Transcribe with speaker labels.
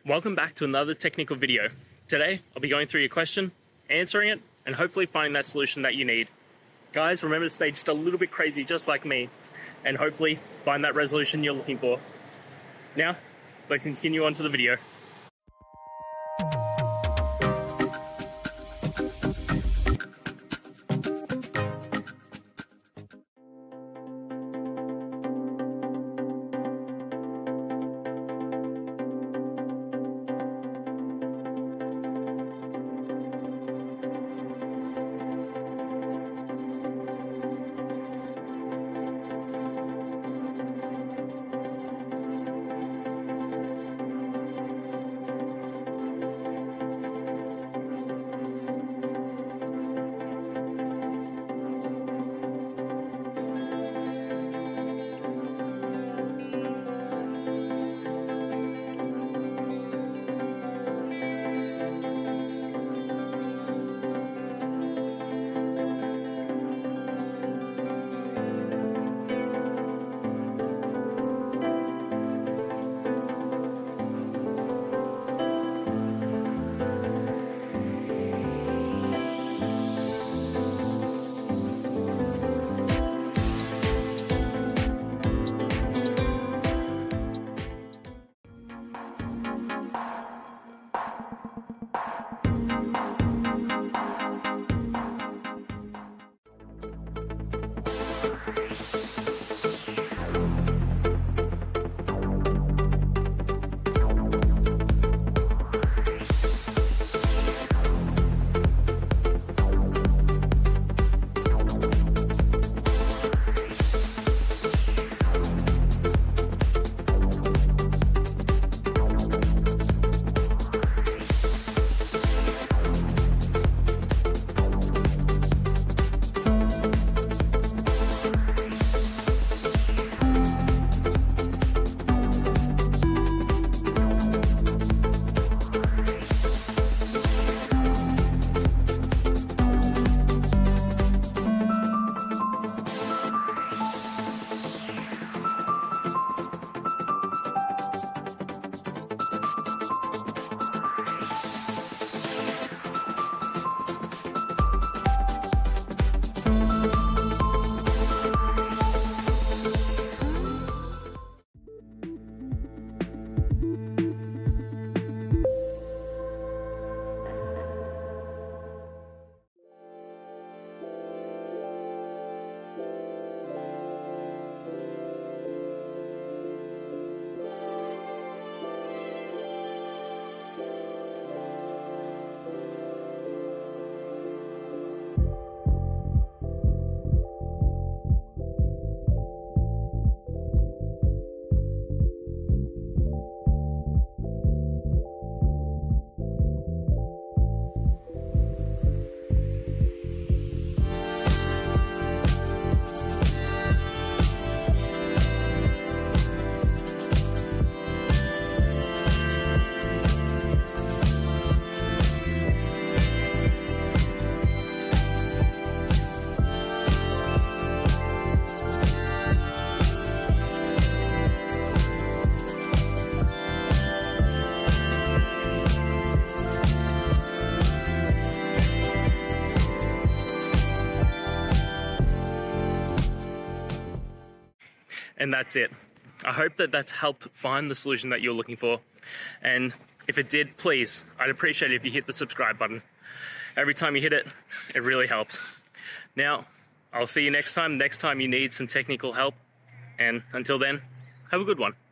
Speaker 1: Welcome back to another technical video. Today, I'll be going through your question, answering it, and hopefully finding that solution that you need. Guys, remember to stay just a little bit crazy, just like me, and hopefully find that resolution you're looking for. Now, let's continue on to the video. And that's it. I hope that that's helped find the solution that you're looking for. And if it did, please, I'd appreciate it if you hit the subscribe button. Every time you hit it, it really helps. Now, I'll see you next time you need some technical help. And until then, have a good one.